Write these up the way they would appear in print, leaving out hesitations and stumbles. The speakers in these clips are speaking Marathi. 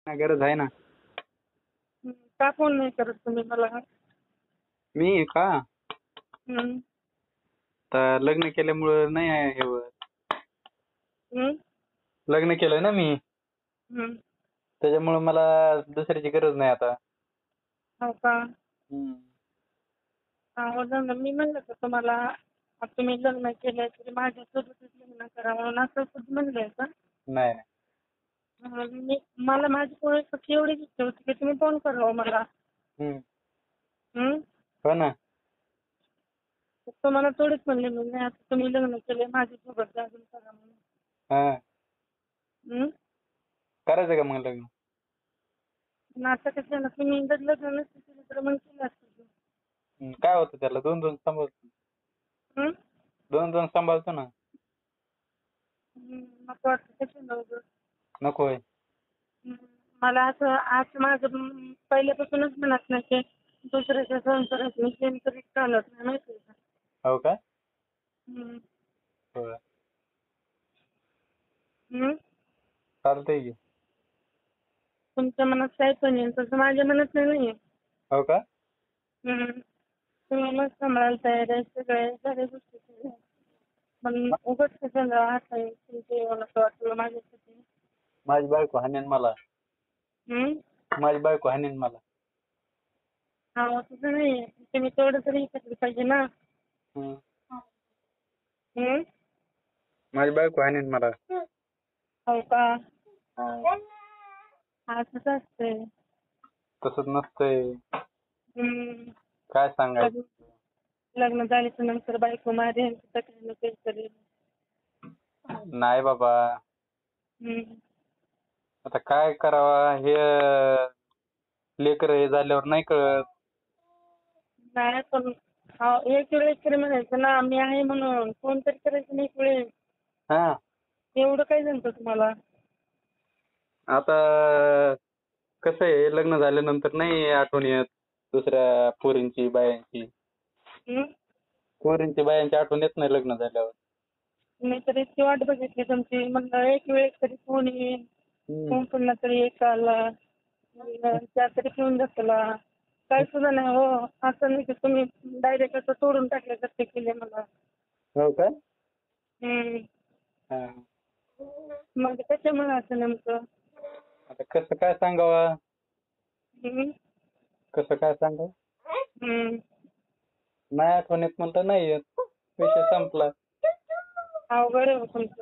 नाही, गरज आहे ना. का फोन नाही करत तुम्ही मला? मी का हं. तर लग्न केल्यामुळं नाही आहे हे होत. हं? लग्न केलंय ना मी, हं. त्याच्यामुळे मला दुसऱ्याची गरज नाही आता. हो का? हम्म. हो ना, मी म्हणलं तर तुम्हाला आता तुम्ही लग्न केलंय तरी माझ्यासोबतच लग्न करा म्हणून असं कधी म्हणलंय का? नाही नाही. मला माझी फक्त एवढीच इच्छा होती की तुम्ही फोन करावं मला. हम्म. हं? हो ना. तुम्हाला थोडीच म्हणले मी नाही आता तुम्ही लग्न केलंय माझ्यासोबत अजून करा म्हणून. हा, हं? करायचं का मग लग्न? पण आता कसं ना तुम्ही जर लग्न नसतं केलं तर मग केलं असतं. काय होतं त्याला? दोन दोन सांभाळतो. हं? दोन दोन सांभाळतो ना. नको वाटतं कशाला उगाच. नको होय. मला असं आज माझं पहिल्यापासूनच म्हणत नाही की दुसऱ्याच्या संसारात मी प्रेम करीत चालत नाही माहिती आहे का? हो का? हं. होय. हं? चालतंय की. तुमच्या मनात काय पण येईल तसं माझ्या मनात नाही आहे. हो का? तुम्ही मग सांभाळायला तयार आहे सगळ्या गोष्टी केल्या. पण उगाच कशाला असं आहे तुमचं येऊन असं वाटलं माझ्यासाठी. माझी बायको हाणेन मला. हं? माझी बायको हाणेन मला. हा तसं नाही आहे. तुम्ही तेवढं तरी हे केलं पाहिजे ना. हम्म. हं? माझी बायको हाणेन मला. हो का? हा. असंच असतंय. तसंच नसतंय. हं. काय सांगायचं? लग्न झाल्याच्या नंतर बायको मारेल तक्रार नसेल करेल. नाही बाबा. हं. आता काय करावा हे लेकर हे झाल्यावर नाही कळत. नाही पण एक वेळेस तरी म्हणायचं ना मी आहे म्हणून फोन तरी करायचं नाही एक वेळेस. हा. एवढं काय जमतं तुम्हाला? आता कसं आहे लग्न झाल्यानंतर नाही आठवण येत दुसऱ्या पोरींची बायांची. हं? पोरींची बायांची आठवण येत नाही लग्न झाल्यावर. मी तर इतकी वाट बघितली तुमची म्हणलं एक वेळेस तरी फोन येईल. फोन पुन्हा तरी एक आला. त्या तरी घेऊन जातला. काय सुद्धा नाही हो. असं नाही की तुम्ही डायरेक्ट असं सोडून टाकल्यासारखे केले मला. हो का? हं. हा. मग त्याच्यामुळे असं नेमकं. आता कसं काय सांगावा? हं? कसं काय सांगावं? हं. नाही आठवण येत म्हणलं नाही येत. विषय संपला. अवघड आहे हो तुमचं.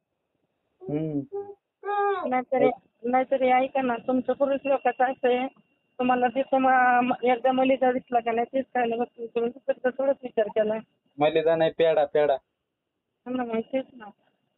नाहीतरी ऐका ना तुमचं पुरुष लोकांचं असं आहे तुम्हाला तिथं एकदा मलिदा दिसला का नाही तेच खायला बघतो तुम्ही तिकडचा थोडाच विचार केला. मलिदा नाही पेढा पेढा. तेच ना.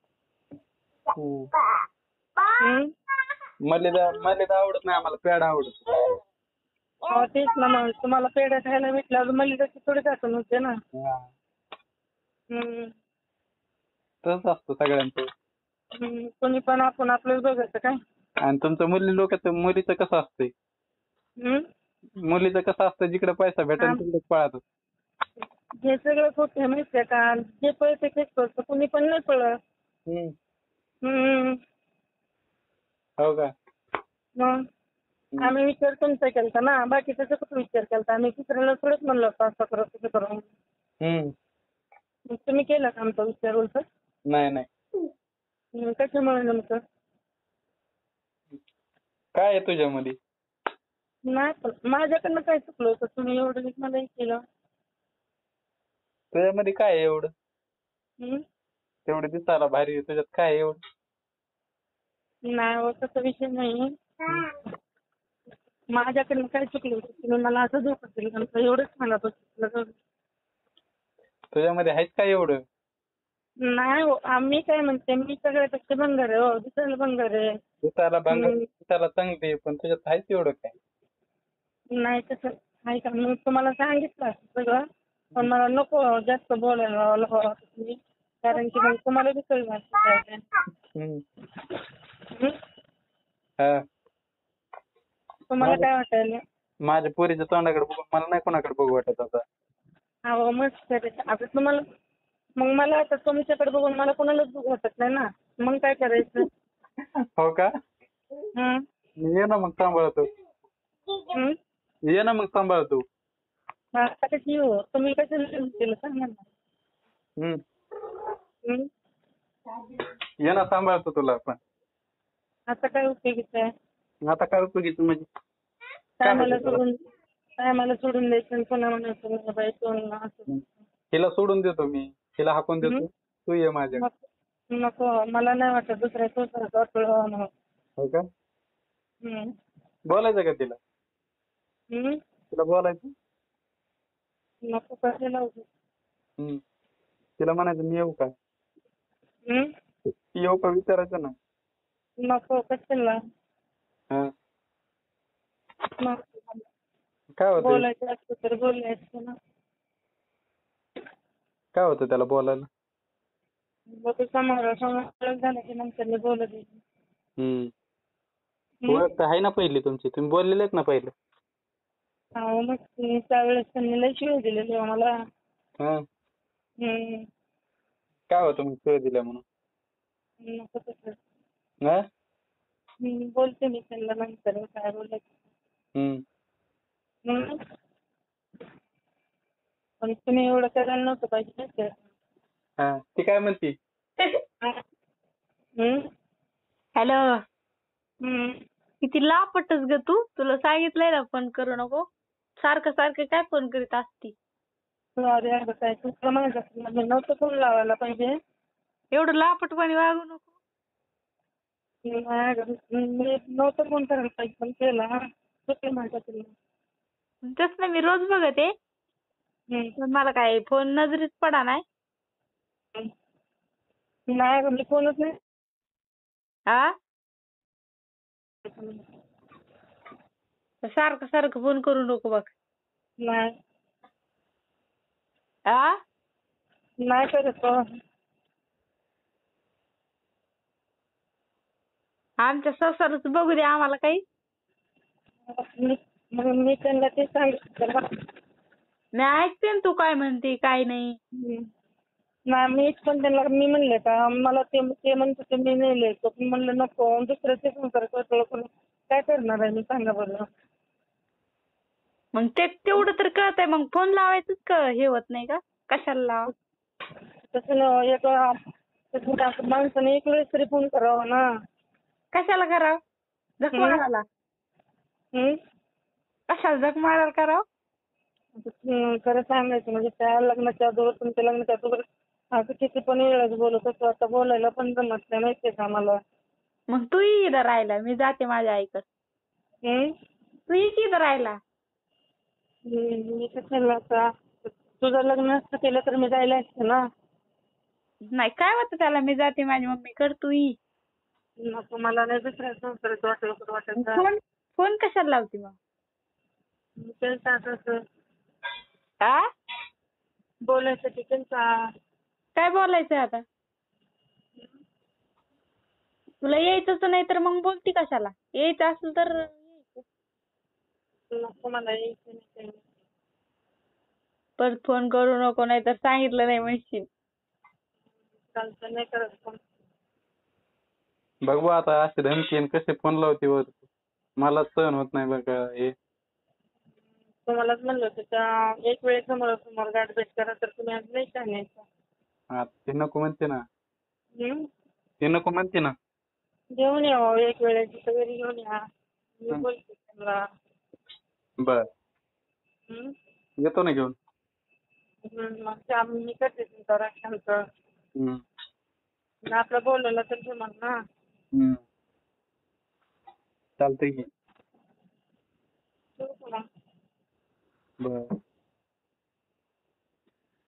हम्म. हं? मलिदा मलिदा आवडत नाही आम्हाला पेढा आवडतो. हो तेच ना मग तुम्हाला पेढा खायला भेटल्यावर मलिदाची थोडीच आठवण होते ना. हा. हं. तसंच असतं सगळ्यांचं. कोणी पण आपण आपलं बघायचं काय? आणि तुमचं मुलीचं कसं असतंय? हं? मुलीचं कसं असतं जिकडे पैसा भेटेल तिकडेच पळातो. हे सगळं खोटं आहे माहिती आहे का? जे पळते तेच पळतं कुणी पण नाही पळत. हं. हो का? मग आम्ही विचार तुमचा केलता ना बाकीचा कुठं विचार केलता आम्ही दुसऱ्याला थोडंच म्हणलं होतं असं करा तसं करा. मग तुम्ही केला का आमचा विचार उलट? नाही नाही. कशामुळे नेमकं? काय आहे तुझ्यामध्ये? नाही पण माझ्याकडनं काय चुकलं होतं तुम्ही एवढं मलाही केलं. तुझ्यामध्ये काय आहे एवढं? हं? तेवढे दिसायला भारी आहे तुझ्यात काय आहे एवढं? नाही हो तसा विषय नाही. माझ्याकडनं काय चुकलं होतं तुम्ही मला असं धोका दिलं एवढंच म्हणत होतं. तुझ्यामध्ये आहेच काय एवढं? नाही हो आम्ही काय म्हणते मी सगळ्यापेक्षा बंगार आहे हो दिसायला बंगार आहे. दिसायला चांगली आहे पण तुझ्यात आहेच एवढं काय? नाही तसं आहे का मी तुम्हाला सांगितलं सगळं पण मला नको जास्त बोलायला तुम्ही कारण की मग तुम्हाला बी कळलं हा. तुम्हाला काय वाटायला? माझ्या पोरीच्या तोंडाकडे बघून मला नाही कोणाकडे बघू वाटत आता. हो मस्त आता तुम्हाला मग मला आता तुमच्याकडे बघून मला कोणालाच बघू वाटत नाही ना मग काय करायचं? हो का? हं. ये ना मग सांभाळतो. हं? ये ना मग सांभाळतो. आता कशी येऊ? तुम्ही कशाला केलं सांगा ना. हम्म. हं? ये ना सांभाळतो तुला पण. आता काय उपयोगीचं आहे? आता काय उपयोगीचं म्हणजे काय होतं मला तुला? सोडून द्यायचं आणि पुन्हा म्हणायचं मला बाई सोडून असं. हिला सोडून देतो मी. हिला हाकून देतो. तू ये माझ्या. नको मला नाही वाटत दुसऱ्या संसारात अडथळा व्हावा म्हणून. हो का? हं. बोलायचं का तिला? हं? तिला बोलायचं? नको कशाला उगाच. हम्म. तिला म्हणायचं मी येऊ का? हं? येऊ का विचारायचं ना. नको कशाला. हा. नको. काय होतं? बोलायचं असतं तर बोलायचं ना. काय होतं त्याला बोलायला? मग ते समोर झालं की नंतर मी बोलत येईल. ओळख तर आहे ना पहिली तुमची. तुम्ही बोललेलेत ना पहिले. हो मग त्यावेळेस त्यांनी लय शिव्या दिलेल्या मला. हा. हं. काय होतं मग शिव्या दिल्या म्हणून? नको तसं. हा? बोलते मी त्यांना नंतर काय बोलायचं. हम्म. हं? पण तुम्ही एवढं करायला नव्हतं पाहिजे ना सर. हा. ती काय म्हणती? हं? हॅलो. हं. किती लापटच ग तू. तुला सांगितलंय ना फोन करू नको. सारखं सारखं काय फोन करीत असती. अरे अगं काय तुला माहिती असेल मी नव्हतं फोन लावायला पाहिजे. एवढं लापटपणे वागू नको. नाही अगं, मी नव्हतं फोन करायला पाहिजे पण केला. चुकलं माझ्याकडून. तसं मी रोज बघते. हं. पण मला काय फोन नजरेत पडा नाही. नाही अगं मी फोनच नाही. हा. सारखं सारखं फोन करू नको बघ. नाही हा. नाही करत हो. आमच्या संसारच बघू दे आम्हाला काही. मग मी त्यांना ते सांगितलं. मी ऐकते ना तू काय म्हणते काय नाही. नाही मी पण त्यांना मी म्हणले का मला ते म्हणत होते मी नाही लिहायचो. पण म्हणलं नको दुसऱ्याचे संसार करतो काय करणार आहे मी सांगा बरं. मग ते तेवढं तर कळतंय मग फोन लावायचंच हे होत नाही का? कशाला लाव. तसं ना एक माणसाने एक वेळेस तरी फोन करावा ना. कशाला करावं? झक मारायला. कशाला झक मारायला करावं? खरं सांगायचं म्हणजे त्या लग्नाच्या अगोदर तुमच्या लग्नाच्या अगोदर असं किती पण वेळेस बोलत होतो. आता बोलायला पण जमत नाही माहितीये का मला. मग तू ये इथं राहायला. मी जाते माझ्या आईकडे. तू ये की इथं राहायला. मी कशाला आता तुझं लग्न असतं केलं तर मी जायला असते ना. नाही काय होतं त्याला. मी जाते माझ्या मम्मीकडे. तू ये. नको मला नाही दुसऱ्या संसारात वाटायचं. फोन कशाला लावते मग? केलता असं आ? बोलायसाठी केलता. काय बोलायचंय आता? तुला यायचंच नाही तर मग बोलती कशाला? यायचं असेल तर यायचं. नको मला यायचं नाही. परत फोन करू नको नाही तर सांगितलं नाही म्हणशील. चालतं नाही करत फोन. बघू आता असे धमकी आणि कसे फोन लावते वर. मला सहन होत नाही बघा हे. तुम्हालाच म्हणलं होतं त्या एक वेळेस समोर गाठ भेट करा तर तुम्ही आज नाही सांगायचं. हा ते नको म्हणते ना. ते नको म्हणते ना. घेऊन या एक वेळेस तिथं घरी घेऊन या. मी बोलते त्यांना. बर. येतो ना घेऊन. मग मी करते तुमचा राशांत. आपलं बोलायला तर जमल ना. चालतंय की. ठेवू का मग? बर.